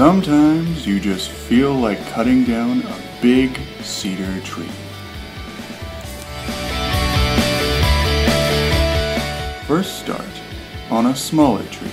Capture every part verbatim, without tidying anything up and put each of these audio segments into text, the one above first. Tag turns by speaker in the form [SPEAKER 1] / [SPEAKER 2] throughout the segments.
[SPEAKER 1] Sometimes you just feel like cutting down a big cedar tree. First start on a smaller tree.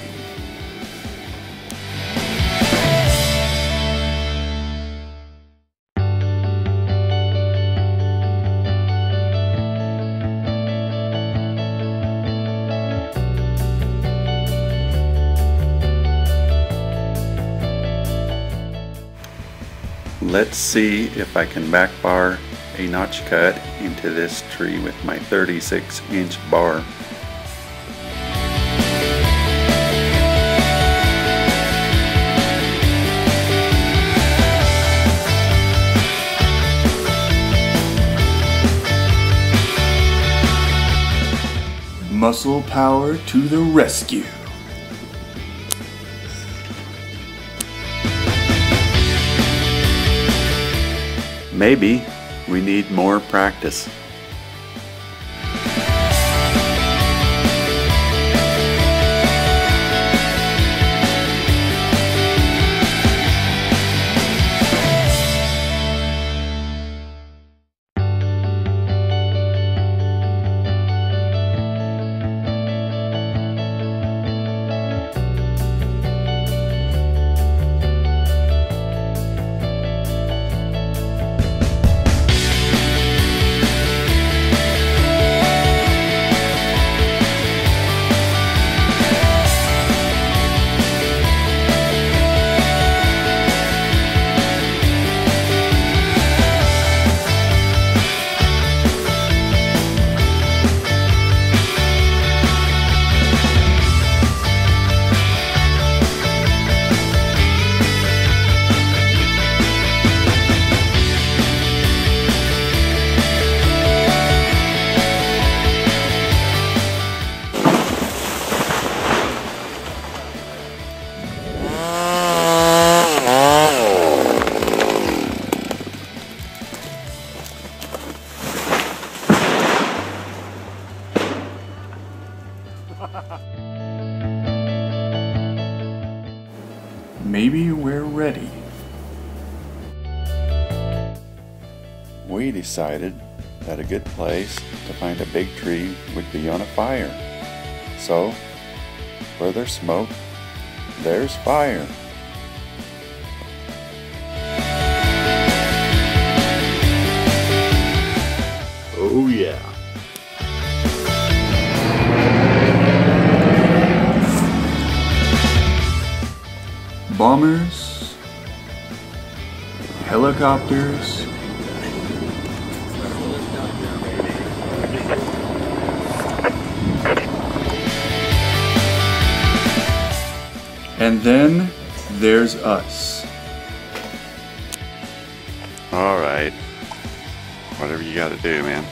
[SPEAKER 2] Let's see if I can back bar a notch cut into this tree with my thirty-six inch bar.
[SPEAKER 1] Muscle power to the rescue.
[SPEAKER 2] Maybe we need more practice.
[SPEAKER 1] Maybe we're ready.
[SPEAKER 2] We decided that a good place to find a big tree would be on a fire. So, where there's smoke, there's fire.
[SPEAKER 1] Oh yeah. Bombers, helicopters, and then there's us.
[SPEAKER 2] All right, whatever you gotta do, man.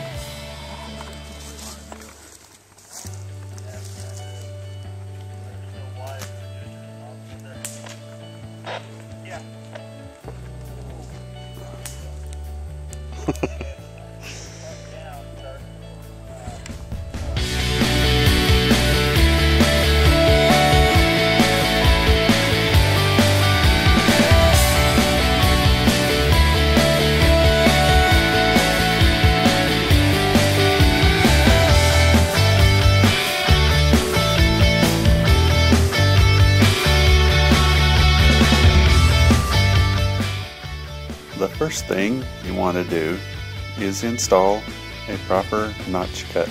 [SPEAKER 2] The first thing you want to do is install a proper notch cut.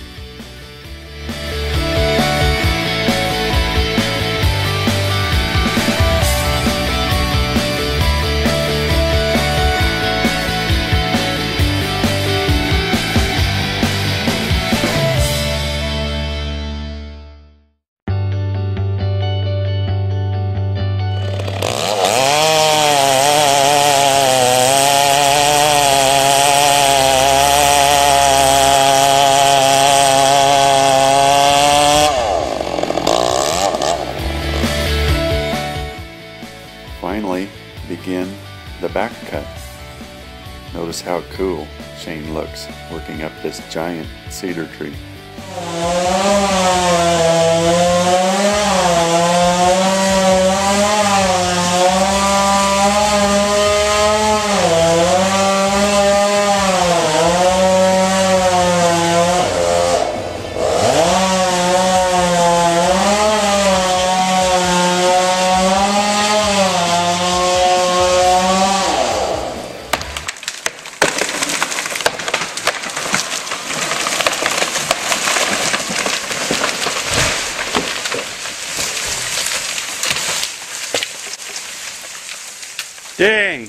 [SPEAKER 2] Finally, begin the back cut. Notice how cool Shane looks working up this giant cedar tree. Yay!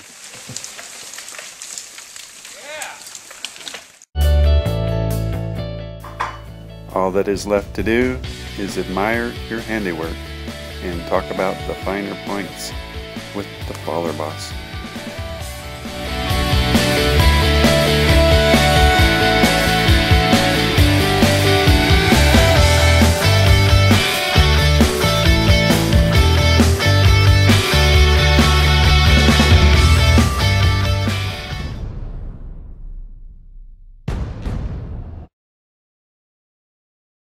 [SPEAKER 2] All that is left to do is admire your handiwork and talk about the finer points with the Faller Boss.